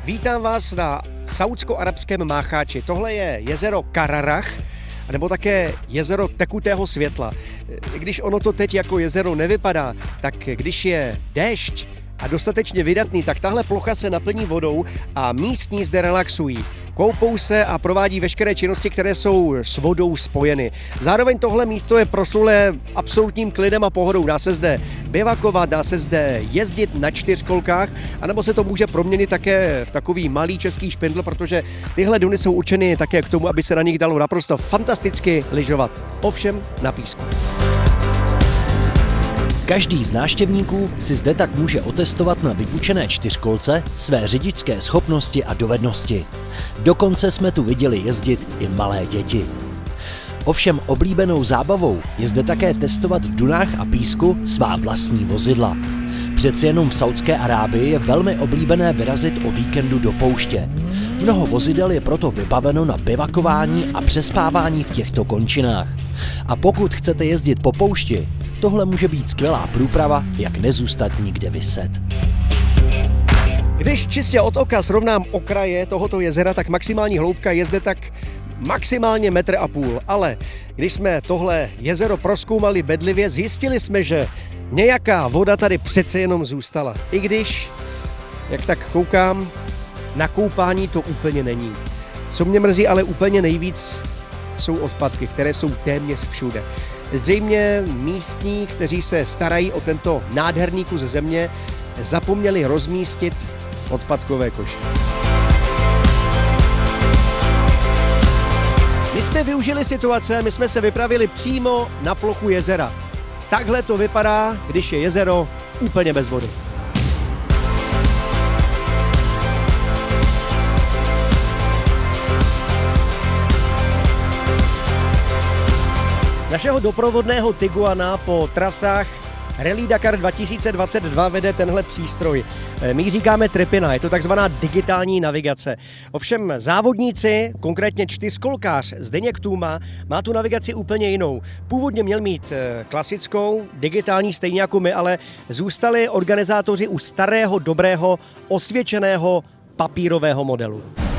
Vítám vás na saúdsko-arabském Mácháči. Tohle je jezero Kararach, nebo také jezero tekutého světla. I když ono to teď jako jezero nevypadá, tak když je déšť a dostatečně vydatný, tak tahle plocha se naplní vodou a místní zde relaxují. Koupou se a provádí veškeré činnosti, které jsou s vodou spojeny. Zároveň tohle místo je proslulé absolutním klidem a pohodou. Dá se zde bivakovat, dá se zde jezdit na čtyřkolkách, anebo se to může proměnit také v takový malý český špindl, protože tyhle duny jsou určeny také k tomu, aby se na nich dalo naprosto fantasticky lyžovat. Ovšem na písku. Každý z návštěvníků si zde tak může otestovat na vypučené čtyřkolce své řidičské schopnosti a dovednosti. Dokonce jsme tu viděli jezdit i malé děti. Ovšem oblíbenou zábavou je zde také testovat v dunách a písku svá vlastní vozidla. Přeci jenom v Saúdské Arábii je velmi oblíbené vyrazit o víkendu do pouště. Mnoho vozidel je proto vybaveno na bivakování a přespávání v těchto končinách. A pokud chcete jezdit po poušti, tohle může být skvělá průprava, jak nezůstat nikde viset. Když čistě od oka srovnám okraje tohoto jezera, tak maximální hloubka je zde tak maximálně 1,5 m. Ale když jsme tohle jezero prozkoumali bedlivě, zjistili jsme, že nějaká voda tady přece jenom zůstala. I když, jak tak koukám, na koupání to úplně není. Co mě mrzí ale úplně nejvíc, jsou odpadky, které jsou téměř všude. Zřejmě místní, kteří se starají o tento nádherný kus země, zapomněli rozmístit odpadkové koše. My jsme využili situace, my jsme se vypravili přímo na plochu jezera. Takhle to vypadá, když je jezero úplně bez vody. Našeho doprovodného Tiguana po trasách Rally Dakar 2022 vede tenhle přístroj. My ji říkáme Tripina, je to takzvaná digitální navigace. Ovšem závodníci, konkrétně čtyřkolkář Zdeněk Tůma, má tu navigaci úplně jinou. Původně měl mít klasickou, digitální, stejně jako my, ale zůstali organizátoři u starého, dobrého, osvědčeného papírového modelu.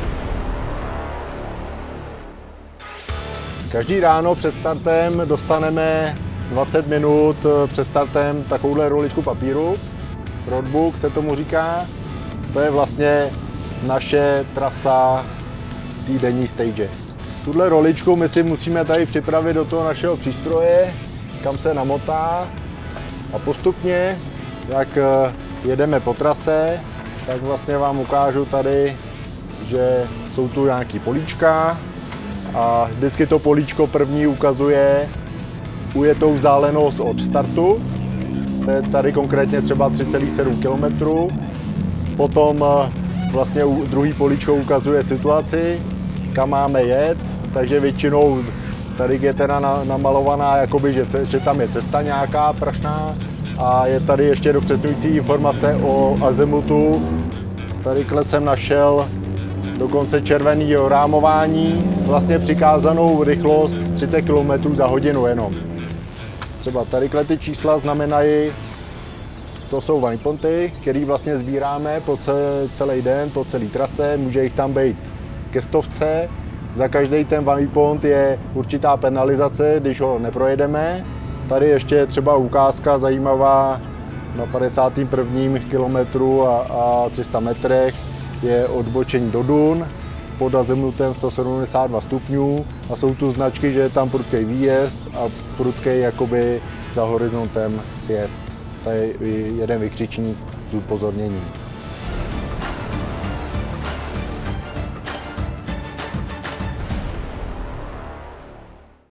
Každý ráno před startem dostaneme 20 minut před startem takovouhle roličku papíru. Roadbook se tomu říká. To je vlastně naše trasa týdenní stage. Tuhle roličku my si musíme tady připravit do toho našeho přístroje, kam se namotá. A postupně, jak jedeme po trase, tak vlastně vám ukážu tady, že jsou tu nějaký políčka. A vždycky to políčko první ukazuje ujetou vzdálenost od startu. To je tady konkrétně třeba 3,7 km. Potom vlastně druhý políčko ukazuje situaci, kam máme jet. Takže většinou tady je teda namalovaná, jakoby, že tam je cesta nějaká prašná. A je tady ještě dopřesňující informace o azimutu. Tady jsem našel dokonce červeného rámování, vlastně přikázanou rychlost 30 km za hodinu jenom. Třeba tady ty čísla znamenají, to jsou waypointy, které vlastně sbíráme po celý den, po celé trase, může jich tam být ke 100. Za každý ten waypoint je určitá penalizace, když ho neprojedeme. Tady ještě je třeba ukázka zajímavá na 51. kilometru a 300 metrech. Je odbočení do dun pod azimutem 172 stupňů a jsou tu značky, že je tam prudký výjezd a prudký jakoby za horizontem sjezd. To je jeden vykřičník s upozorněním.